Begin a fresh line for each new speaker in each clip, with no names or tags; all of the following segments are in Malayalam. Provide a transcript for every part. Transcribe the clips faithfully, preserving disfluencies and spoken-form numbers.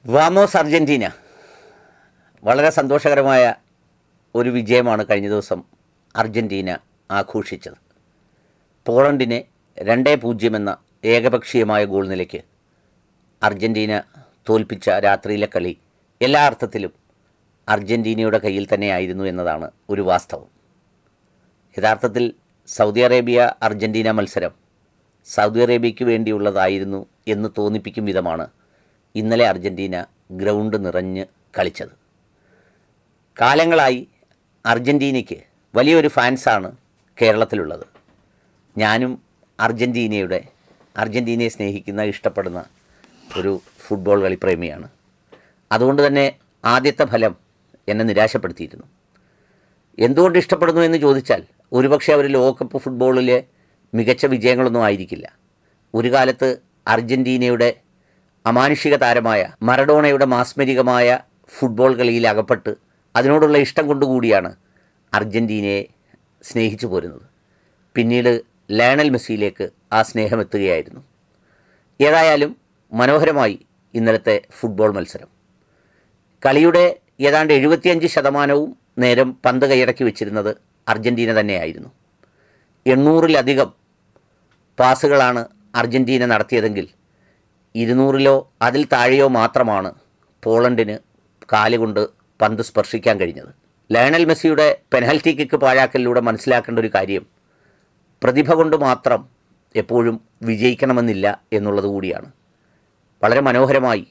വാമോസ് അർജൻറ്റീന വളരെ സന്തോഷകരമായ ഒരു വിജയമാണ് കഴിഞ്ഞ ദിവസം അർജൻറ്റീന ആഘോഷിച്ചത്. പോളണ്ടിനെ രണ്ട് പൂജ്യം എന്ന ഏകപക്ഷീയമായ ഗോൾ നിലയ്ക്ക് അർജൻറ്റീന തോൽപ്പിച്ച രാത്രിയിലെ കളി എല്ലാ അർത്ഥത്തിലും അർജൻറ്റീനയുടെ കയ്യിൽ തന്നെയായിരുന്നു എന്നതാണ് ഒരു വാസ്തവം. യഥാർത്ഥത്തിൽ സൗദി അറേബ്യ അർജൻറ്റീന മത്സരം സൗദി അറേബ്യയ്ക്ക് വേണ്ടിയുള്ളതായിരുന്നു എന്ന് തോന്നിപ്പിക്കും വിധമാണ് ഇന്നലെ അർജൻറ്റീന ഗ്രൗണ്ട് നിറഞ്ഞ് കളിച്ചത്. കാലങ്ങളായി അർജൻറ്റീനയ്ക്ക് വലിയൊരു ഫാൻസാണ് കേരളത്തിലുള്ളത്. ഞാനും അർജൻറ്റീനയുടെ അർജൻറ്റീനയെ സ്നേഹിക്കുന്ന ഇഷ്ടപ്പെടുന്ന ഒരു ഫുട്ബോൾ കളിപ്രേമിയാണ്. അതുകൊണ്ട് തന്നെ ആദ്യത്തെ ഫലം എന്നെ നിരാശപ്പെടുത്തിയിരുന്നു. എന്തുകൊണ്ട് ഇഷ്ടപ്പെടുന്നു എന്ന് ചോദിച്ചാൽ ഒരുപക്ഷെ അവർ ലോകകപ്പ് ഫുട്ബോളിലെ മികച്ച വിജയങ്ങളൊന്നും ആയിരിക്കില്ല. ഒരു കാലത്ത് അർജൻറ്റീനയുടെ അമാനുഷിക താരമായ മറഡോണയുടെ മാസ്മരികമായ ഫുട്ബോൾ കളിയിൽ അകപ്പെട്ട് അതിനോടുള്ള ഇഷ്ടം കൊണ്ടുകൂടിയാണ് അർജൻറ്റീനയെ സ്നേഹിച്ചു പോരുന്നത്. പിന്നീട് ലയണൽ മെസ്സിയിലേക്ക് ആ സ്നേഹം എത്തുകയായിരുന്നു. ഏതായാലും മനോഹരമായി ഇന്നലത്തെ ഫുട്ബോൾ മത്സരം. കളിയുടെ ഏതാണ്ട് എഴുപത്തിയഞ്ച് ശതമാനവും നേരം പന്ത് കൈയടക്കി വെച്ചിരുന്നത് അർജൻറ്റീന തന്നെയായിരുന്നു. എണ്ണൂറിലധികം പാസുകളാണ് അർജൻറ്റീന നടത്തിയതെങ്കിൽ ഇരുന്നൂറിലോ അതിൽ താഴെയോ മാത്രമാണ് പോളണ്ടിന് കാലുകൊണ്ട് പന്ത് സ്പർശിക്കാൻ കഴിഞ്ഞത്. ലയണൽ മെസ്സിയുടെ പെനാൽറ്റി കിക്ക് പാഴാക്കലിലൂടെ മനസ്സിലാക്കേണ്ട ഒരു കാര്യം പ്രതിഭ കൊണ്ട് മാത്രം എപ്പോഴും വിജയിക്കണമെന്നില്ല എന്നുള്ളത് കൂടിയാണ്. വളരെ മനോഹരമായി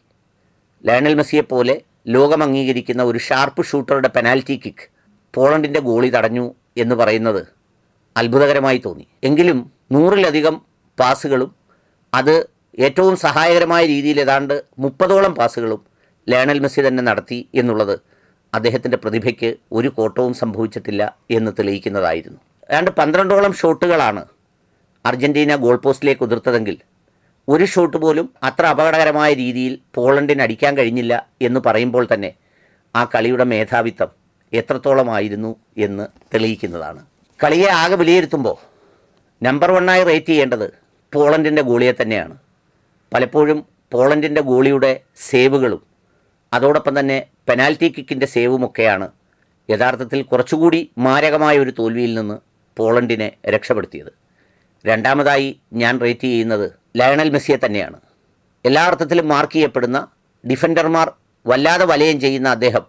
ലയണൽ മെസ്സിയെപ്പോലെ ലോകം അംഗീകരിക്കുന്ന ഒരു ഷാർപ്പ് ഷൂട്ടറുടെ പെനാൽറ്റി കിക്ക് പോളണ്ടിൻ്റെ ഗോളി തടഞ്ഞു എന്ന് പറയുന്നത് അത്ഭുതകരമായി തോന്നി. എങ്കിലും നൂറിലധികം പാസുകളും അത് ഏറ്റവും സഹായകരമായ രീതിയിൽ ഏതാണ്ട് മുപ്പതോളം പാസുകളും ലയണൽ മെസ്സി തന്നെ നടത്തി എന്നുള്ളത് അദ്ദേഹത്തിൻ്റെ പ്രതിഭയ്ക്ക് ഒരു കോട്ടവും സംഭവിച്ചിട്ടില്ല എന്ന് തെളിയിക്കുന്നതായിരുന്നു. ഏതാണ്ട് പന്ത്രണ്ടോളം ഷോട്ടുകളാണ് അർജൻറ്റീന ഗോൾ പോസ്റ്റിലേക്ക് ഉതിർത്തതെങ്കിൽ ഒരു ഷോട്ട് പോലും അത്ര അപകടകരമായ രീതിയിൽ പോളണ്ടിന് അടിക്കാൻ കഴിഞ്ഞില്ല എന്ന് പറയുമ്പോൾ തന്നെ ആ കളിയുടെ മേധാവിത്വം എത്രത്തോളമായിരുന്നു എന്ന് തെളിയിക്കുന്നതാണ്. കളിയെ ആകെ വിലയിരുത്തുമ്പോൾ നമ്പർ വണ്ണായി റേറ്റ് ചെയ്യേണ്ടത് പോളണ്ടിൻ്റെ ഗോളിയെ തന്നെയാണ്. പലപ്പോഴും പോളണ്ടിൻ്റെ ഗോളിയുടെ സേവുകളും അതോടൊപ്പം തന്നെ പെനാൽറ്റി കിക്കിൻ്റെ സേവുമൊക്കെയാണ് യഥാർത്ഥത്തിൽ കുറച്ചുകൂടി മാരകമായ ഒരു തോൽവിയിൽ നിന്ന് പോളണ്ടിനെ രക്ഷപ്പെടുത്തിയത്. രണ്ടാമതായി ഞാൻ റേറ്റ് ചെയ്യുന്നത് ലയണൽ മെസ്സിയെ തന്നെയാണ്. എല്ലാ അർത്ഥത്തിലും മാർക്ക് ചെയ്യപ്പെടുന്ന ഡിഫൻഡർമാർ വല്ലാതെ വലയം ചെയ്യുന്ന അദ്ദേഹം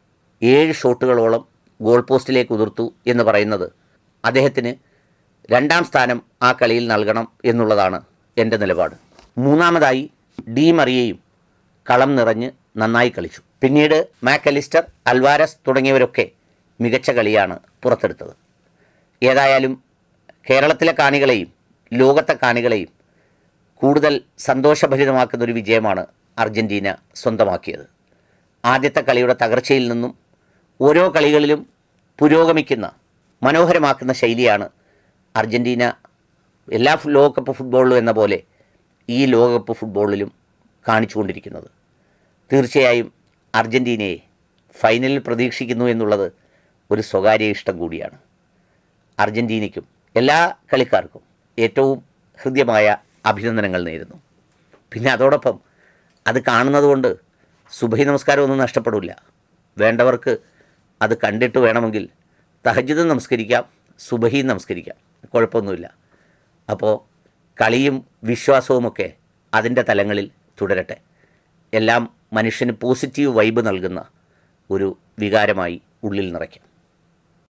ഏഴ് ഷോട്ടുകളോളം ഗോൾ പോസ്റ്റിലേക്ക് ഉതിർത്തു എന്ന് പറയുന്നത് അദ്ദേഹത്തിന് രണ്ടാം സ്ഥാനം ആ കളിയിൽ നൽകണം എന്നുള്ളതാണ് എൻ്റെ നിലപാട്. മൂന്നാമതായി ഡി മറിയയും കളം നിറഞ്ഞ് നന്നായി കളിച്ചു. പിന്നീട് മാക്കലിസ്റ്റർ, അൽവാരസ് തുടങ്ങിയവരൊക്കെ മികച്ച കളിയാണ് പുറത്തെടുത്തത്. ഏതായാലും കേരളത്തിലെ കാണികളെയും ലോകത്തെ കാണികളെയും കൂടുതൽ സന്തോഷഭരിതമാക്കുന്നൊരു വിജയമാണ് അർജൻറ്റീന സ്വന്തമാക്കിയത്. ആദ്യത്തെ കളിയുടെ തകർച്ചയിൽ നിന്നും ഓരോ കളികളിലും പുരോഗമിക്കുന്ന മനോഹരമാക്കുന്ന ശൈലിയാണ് അർജൻറ്റീന എല്ലാ ലോകകപ്പ് ഫുട്ബോളിലും എന്ന പോലെ ഈ ലോകകപ്പ് ഫുട്ബോളിലും കാണിച്ചുകൊണ്ടിരിക്കുന്നത്. തീർച്ചയായും അർജൻറ്റീനയെ ഫൈനലിൽ പ്രതീക്ഷിക്കുന്നു എന്നുള്ളത് ഒരു സ്വകാര്യ ഇഷ്ടം കൂടിയാണ്. അർജൻറ്റീനയ്ക്കും എല്ലാ കളിക്കാർക്കും ഏറ്റവും ഹൃദ്യമായ അഭിനന്ദനങ്ങൾ നേരുന്നു. പിന്നെ അതോടൊപ്പം അത് കാണുന്നത് കൊണ്ട് സുബഹി നമസ്കാരമൊന്നും നഷ്ടപ്പെടില്ല. വേണ്ടവർക്ക് അത് കണ്ടിട്ട് വേണമെങ്കിൽ തഹജ്ജുദ് നമസ്കരിക്കാം, സുബഹിയും നമസ്കരിക്കാം, കുഴപ്പമൊന്നുമില്ല. അപ്പോൾ കളിയും വിശ്വാസവുമൊക്കെ അതിൻ്റെ തലങ്ങളിൽ തുടരട്ടെ. എല്ലാം മനുഷ്യന് പോസിറ്റീവ് വൈബ് നൽകുന്ന ഒരു വികാരമായി ഉള്ളിൽ നിറയ്ക്കാം.